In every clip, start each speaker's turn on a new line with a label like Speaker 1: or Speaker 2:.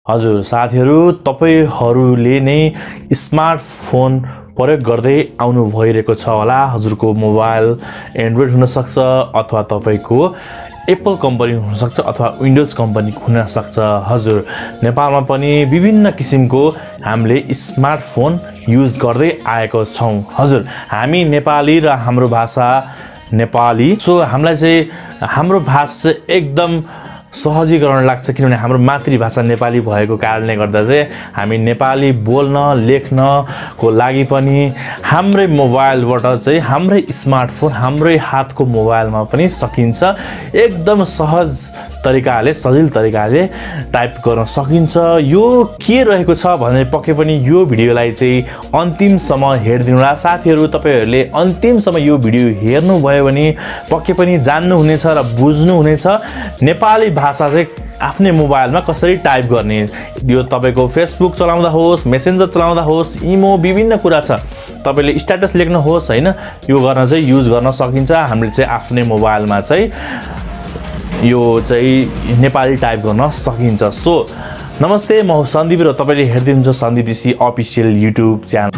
Speaker 1: हजुर साथीहरु तपाईहरुले नै स्मार्टफोन प्रयोग गर्दै आउनु भइरहेको छ होला। हजुरको मोबाइल एन्ड्रोइड हुन सक्छ अथवा तपाईको एप्पल कम्पनी हुन सक्छ अथवा विन्डोज कम्पनी हुन सक्छ। हजुर नेपालमा पनि विभिन्न किसिमको हामीले स्मार्टफोन युज गर्दै आएको छौं। हजुर हामी नेपाली र हाम्रो भाषा नेपाली, सो हामीलाई चाहिँ हाम्रो भाषा एकदम सहजीकरण लाग्छ किनभने हाम्रो मातृभाषा नेपाली भएको कारणले गर्दा चाहिँ हामी नेपाली बोल्न लेख्नको लागि पनि हाम्रै मोबाइलबाट चाहिँ हाम्रै स्मार्टफोन हाम्रै हातको मोबाइलमा पनि सकिन्छ। एकदम सहज तरिकाले सजिलो तरिकाले टाइप गर्न सकिन्छ। यो के रहेको छ भने पक्कै पनि यो भिडियोलाई चाहिँ अन्तिमसम्म हेर्दिनु होला। साथीहरु तपाईहरुले अन्तिमसम्म यो भिडियो हेर्नु भयो भने पक्कै पनि जान्नु हुनेछ र बुझ्नु हुनेछ नेपाली भाषा चाहिँ आफ्नै मोबाइलमा कसरी टाइप गर्ने। यो तपाईको फेसबुक चलाउँदा होस्, मेसेन्जर चलाउँदा होस्, इमो विभिन्न कुरा छ। तपाईले स्ट्याटस लेख्न होस् हैन, यो गर्न चाहिँ युज गर्न सकिन्छ। हामीले चाहिँ आफ्नै मोबाइलमा चाहिँ यो चाहिँ नेपाली टाइप गर्न सकिन्छ। सो नमस्ते, म सन्दीप र तपाईले हेर्दै हुनुहुन्छ Sandeep GC official YouTube channel.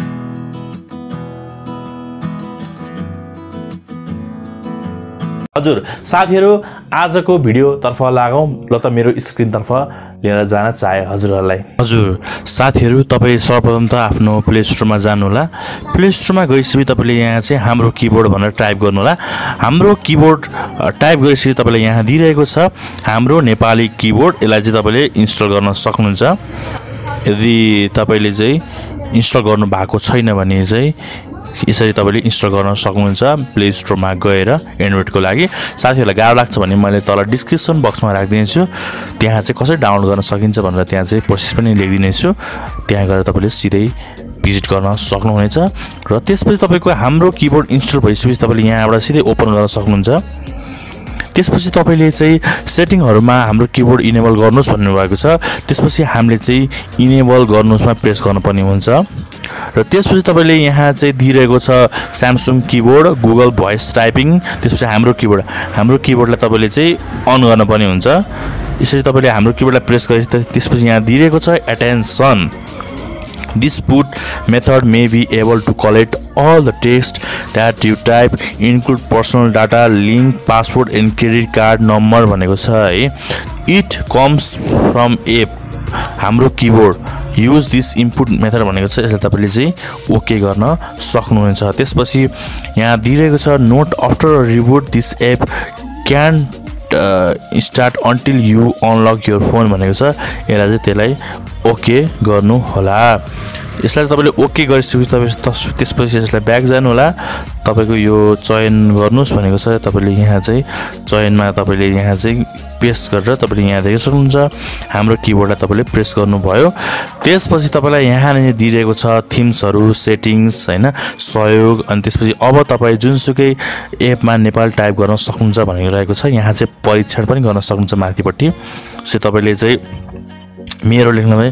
Speaker 1: हजुर साथीहरु आजको भिडियो तर्फ लागौं। ल त मेरो स्क्रिन तर्फ लिएर जान चाहे हजुरहरुलाई। हजुर साथीहरु तपाई सर्वप्रथम त आफ्नो प्ले स्टोरमा जानु होला। प्ले स्टोरमा गएपछि तपाईले यहाँ चाहिँ हाम्रो कीबोर्ड भनेर टाइप गर्नु होला। हाम्रो कीबोर्ड टाइप गरेपछि तपाईले यहाँ दिइरहेको छ हाम्रो नेपाली कीबोर्ड। यसलाई चाहिँ तपाईले इन्स्टल गर्न सक्नुहुन्छ। यदि तपाईले चाहिँ इन्स्टल गर्नु भएको छैन भने चाहिँ यसरी तपाईले इन्स्टल गर्न सक्नुहुन्छ प्ले स्टोरमा गएर एन्ड्रोइडको लागि। साथीहरुलाई गाह्रो लाग्छ भने मैले तल डिस्क्रिप्सन बक्समा राख्दिन्छु, त्यहाँ चाहिँ कसरी डाउनलोड गर्न सकिन्छ भनेर त्यहाँ चाहिँ प्रोसेस पनि लेखिदिनेछु। त्यहाँ गएर तपाईले सिधै भिजिट गर्न सक्नुहुनेछ। र त्यसपछि तपाईको हाम्रो कीबोर्ड इन्स्टल भइसकेपछि तपाईले यहाँबाट सिधै ओपन गर्न सक्नुहुन्छ। त्यसपछि तपाईले चाहिँ सेटिङहरुमा हाम्रो कीबोर्ड इनेबल गर्नुस् भन्नु भएको छ। त्यसपछि हामीले चाहिँ इनेबल गर्नुस्मा प्रेस गर्नुपर्ने हुन्छ। र त्यसपछि तपाईले यहाँ चाहिँ दिइरहेको छ Samsung keyboard, Google voice typing, त्यसपछि हाम्रो कीबोर्डलाई तपाईले चाहिँ अन गर्नुपर्ने हुन्छ। यसरी तपाईले हाम्रो कीबोर्डलाई प्रेस गरेपछि त्यसपछि यहाँ दिइरहेको छ attention, this boot method may be able to collect all the text that you type, include personal data, link, password and credit card number भनेको छ है। it comes from a हाम्रो keyboard, use this input method भनेको छ। यसलाई तपाईले चाहिँ okay गर्न सक्नुहुन्छ। त्यसपछि यहाँ दिइरहेको छ note after reboot this app can start until you unlock your phone भनेको छ। यसलाई चाहिँ त्यसलाई ओके गर्नु होला। यसलाई तपाईले ओके गरिसकेपछि त्यसपछि यसलाई ब्याक जानु होला। तपाईको यो चयन गर्नुस् भनेको छ। तपाईले यहाँ चाहिँ चयनमा तपाईले यहाँ चाहिँ पेस्ट गरेर तपाईले यहाँ देख्न सक्नुहुन्छ हाम्रो कीबोर्डलाई तपाईले प्रेस गर्नुभयो। त्यसपछि तपाईलाई यहाँ नै दिइरहेको छ थिम्सहरु, सेटिंग्स हैन, सहयोग, अनि त्यसपछि अब तपाई जुनसुकै एपमा नेपाल टाइप गर्न सक्नुहुन्छ भनिरहेको छ। यहाँ चाहिँ परीक्षण पनि गर्न सक्नुहुन्छ माथिपट्टि। सो तपाईले चाहिँ मेरो लेख्नुमा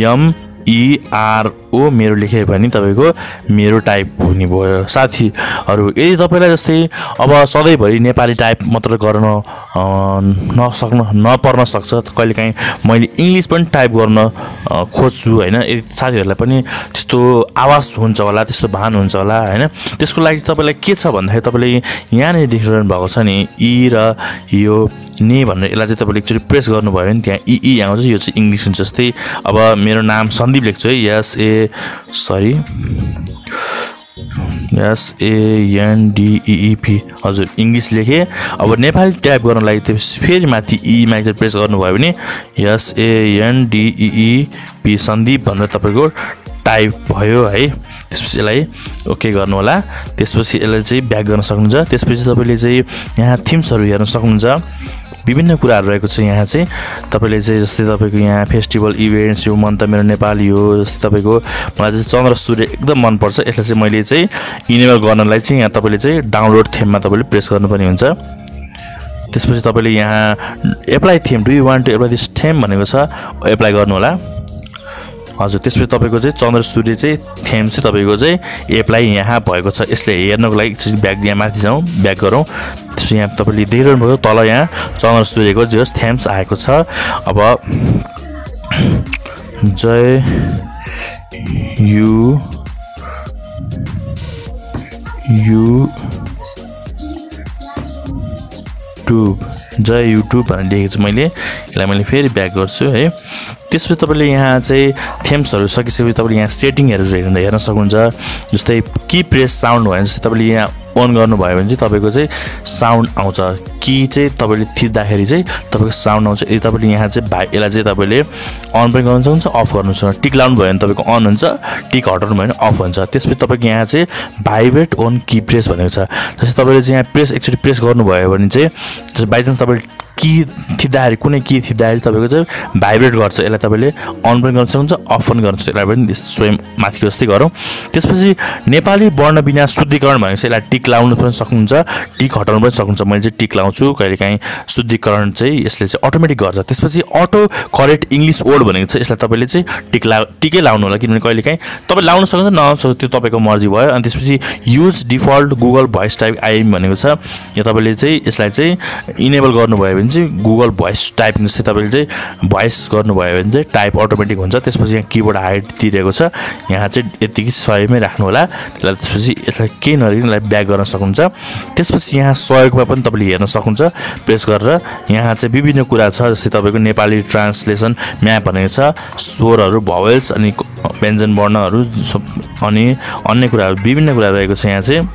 Speaker 1: MERO मेरो लेखे भने तपाईको मेरो टाइप हुने भयो। साथीहरु यदि तपाईलाई जस्तै अब सधैँभरि नेपाली टाइप मात्र गर्न नपर्न सक्छ, कहिलेकाहीँ मैले इंग्लिश पनि टाइप गर्न खोज्छु हैन, यदि साथीहरुलाई पनि त्यस्तो आवाज हुन्छ होला, त्यस्तो भान हुन्छ होला हैन, त्यसको लागि तपाईलाई के छ भन्दाखेरि तपाईले यहाँ नै देखिरहनु भएको छ नि ई र यो ने भनेर, यसलाई चाहिँ तपाईले एकचोटी प्रेस गर्नुभयो भने त्यहाँ ई आउँछ। यो चाहिँ इंग्लिश हुन्छ। जस्तै अब मेरो नाम सन्दीप लेख्छु है, SANDEEP। हजुर इंग्लिश लेखे। अब नेपाली टाइप गर्न लागि त्यसपछि फेरि माथि ई मा प्रेस गर्नुभयो भने SANDEEP सन्दीप भनेर तपाईको टाइप भयो है। त्यसपछि यसलाई ओके गर्नु होला। त्यसपछि यसलाई चाहिँ ब्याक गर्न सक्नुहुन्छ। त्यसपछि तपाईले चाहिँ यहाँ थिम्सहरु हेर्न सक्नुहुन्छ। विभिन्न कुराहरु रहेको छ यहाँ चाहिँ। तपाईले चाहिँ जस्तै तपाईको यहाँ फेस्टिभल इभेन्ट्स, यो मन त मेरो नेपाली हो। जस्तै तपाईको मलाई चाहिँ चन्द्र सूर्य एकदम मन पर्छ। यसलाई चाहिँ मैले चाहिँ इनेबल गर्नलाई चाहिँ यहाँ तपाईले चाहिँ डाउनलोड थीममा तपाईले प्रेस गर्नुपर्ने हुन्छ। त्यसपछि तपाईले यहाँ apply theme, do you want to apply this theme भनेको छ, एप्लाई गर्नु होला। हजुर त्यसपछि तपाईको चाहिँ चन्द्र सूर्य चाहिँ थीम चाहिँ तपाईको चाहिँ एप्लाई यहाँ भएको छ। यसले हेर्नको लागि ब्याक यहाँ माथि जाउँ, ब्याक गरौँ। त्यसपछि यहाँ तपाईले देखिरहनु भएको तल यहाँ चन्द्र सूर्यको जस थीम्स आएको छ। अब जय युट्युब भनेर लेखेको छु मैले। यसलाई मैले फेरि ब्याक गर्छु है। त्यसपछि तपाईले यहाँ चाहिँ थेम्सहरु सकिसकेपछि तपाईले यहाँ सेटिङहरु हेर्न सक्नुहुन्छ। जस्तै की प्रेस साउन्ड भयो जस्तै तपाईले यहाँ अन गर्नु भयो भने चाहिँ तपाईको चाहिँ साउन्ड आउँछ। की चाहिँ तपाईले थिच्दाखेरि चाहिँ तपाईको साउन्ड आउँछ। यदि तपाईले यहाँ चाहिँ यसलाई चाहिँ तपाईले अन पनि गर्न सक्नुहुन्छ अफ गर्नु सक्नुहुन्छ। टिक लाउनु भयो भने तपाईको अन हुन्छ, टिक हटाउनु भयो भने अफ हुन्छ। त्यसपछि तपाईको यहाँ चाहिँ भाइब्रेट अन की प्रेस भनेको छ। जस्तै तपाईले चाहिँ यहाँ प्रेस एकचोटी प्रेस गर्नु भयो भने चाहिँ बाइ चान्स तपाईले की थिच्दाखेरि कुनै की थिच्दाखेरि तपाईको चाहिँ भाइब्रेट गर्छ। यसलाई तपाईले अन पनि गर्न सक्नुहुन्छ अफ पनि गर्न सक्नुहुन्छ। यसलाई पनि स्वयं माथिको जस्तै गरौँ। त्यसपछि नेपाली वर्ण बिना शुद्धिकरण भनेको चाहिँ यसलाई टिक लाउनु पनि सक्नुहुन्छ, टिक हटाउनु पनि सक्नुहुन्छ। मैले चाहिँ टिक लाउँछु, कहिलेकाहीँ शुद्धिकरण चाहिँ यसले चाहिँ अटोमेटिक गर्छ। त्यसपछि अटो करेक्ट इङ्ग्लिस वर्ड भनेको चाहिँ यसलाई तपाईले चाहिँ टिकै लाउनु होला, किनभने कहिलेकाहीँ तपाईँ लाउन सक्नुहुन्छ नलाउन सक्नुहुन्छ, त्यो तपाईँको मर्जी भयो। अनि त्यसपछि use default Google voice type IME भनेको छ। यहाँ तपाईँले चाहिँ यसलाई चाहिँ इनेबल गर्नुभयो भने चाहिँ गुगल भोइस टाइपिङ जस्तै तपाईले चाहिँ भोइस गर्नुभयो भने चाहिँ टाइप अटोमेटिक हुन्छ। त्यसपछि यहाँ कीबोर्ड हाइट दिइरहेको छ, यहाँ चाहिँ यतिकै सहयोगमै राख्नु होला। त्यसपछि यसलाई केही नगरिकन यसलाई ब्याक गर्न सक्नुहुन्छ। त्यसपछि यहाँ सहयोगमा पनि तपाईले हेर्न सक्नुहुन्छ प्रेस गरेर। यहाँ चाहिँ विभिन्न कुरा छ, जस्तै तपाईको नेपाली ट्रान्सलेसन म्याप भनेको छ, स्वरहरू भवेल्स अनि व्यञ्जन वर्णहरू अनि अन्य कुराहरू विभिन्न कुरा रहेको छ। यहाँ चाहिँ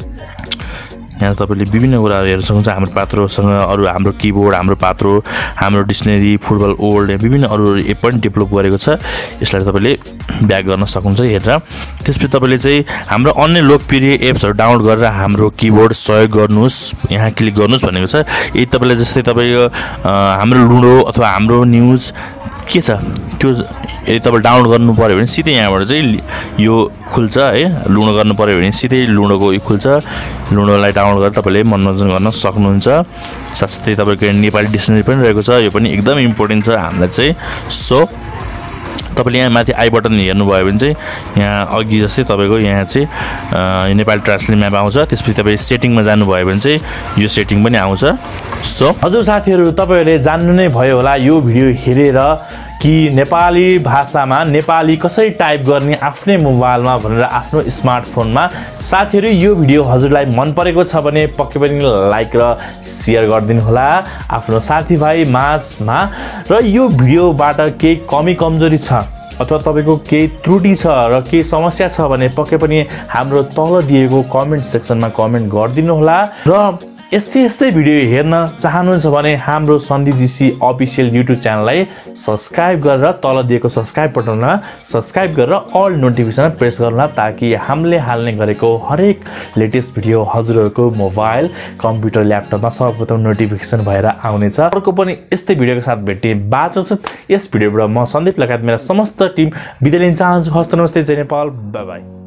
Speaker 1: यहाँ तपाईले विभिन्न कुराहरू हेर्न सक्नुहुन्छ। हाम्रो पात्रोसँग अरू हाम्रो कीबोर्ड, हाम्रो पात्रो, हाम्रो डिक्सनरी, फुटबल ओल्ड विभिन्न अरू एप पनि डेभलप गरेको छ। यसलाई तपाईले ब्याक गर्न सक्नुहुन्छ हेरेर। त्यसपछि तपाईले चाहिँ हाम्रो अन्य लोकप्रिय एप्सहरू डाउनलोड गरेर हाम्रो कीबोर्ड सहयोग गर्नुहोस्, यहाँ क्लिक गर्नुहोस् भनेको छ। यदि तपाईले जस्तै तपाईको हाम्रो लुडो अथवा हाम्रो न्युज के छ त्यो यदि तपाईले डाउनलोड गर्नु पर्यो भने सिधै यहाँबाट चाहिँ यो खुल्छ है। लुडो गर्नु पर्यो भने सिधै लुडोको यो खुल्छ। लुडोलाई डाउनलोड गरेर तपाईले मनोरञ्जन गर्न सक्नुहुन्छ। साथसाथै तपाईको नेपाली डिक्सनरी पनि रहेको छ, यो पनि एकदम इम्पोर्टेन्ट छ हामीलाई चाहिँ। सो तपाईले यहाँ माथि आई बटन हेर्नुभयो भने चाहिँ यहाँ अघि जस्तै तपाईको यहाँ चाहिँ नेपाली ट्रान्सलेसन म्याप आउँछ। त्यसपछि तपाईँ सेटिङमा जानुभयो भने चाहिँ यो सेटिङ पनि आउँछ। सो हजुर साथीहरू, तपाईहरुले जान्नु नै भयो होला यो भिडियो हेरेर कि नेपाली भाषामा नेपाली कसरी टाइप गर्ने आफ्नै मोबाइलमा भनेर आफ्नो स्मार्टफोनमा। साथीहरू, यो भिडियो हजुरलाई मन परेको छ भने पक्कै पनि लाइक र शेयर गरिदिनु होला आफ्नो साथीभाइ माझमा। र यो भिडियोबाट केही कमी कमजोरी छ अथवा तपाईको केही त्रुटि छ र केही समस्या छ भने पक्कै पनि हाम्रो तल दिएको कमेन्ट सेक्सनमा कमेन्ट गरिदिनु होला। र यस्तै भिडियो हेर्न चाहनुहुन्छ भने हाम्रो सन्दीप जीसी अफिसियल युट्युब च्यानललाई सब्स्क्राइब गरेर तल दिएको सब्स्क्राइब बटनमा सब्स्क्राइब गरेर अल नोटिफिकेसन प्रेस गर्नुहोला, ताकि हामीले हाल्ने गरेको हरेक लेटेस्ट भिडियो हजुरहरूको मोबाइल, कम्प्युटर, ल्यापटपमा सर्वप्रथम नोटिफिकेसन भएर आउनेछ। अर्को पनि यस्तै भिडियोको साथ भेट्ने बाचा। यस भिडियोबाट म सन्दीप लगायत मेरा समस्त टिम बिदा लिन चाहन्छु। हस्त नमस्ते, जय नेपाल, बाई बाई।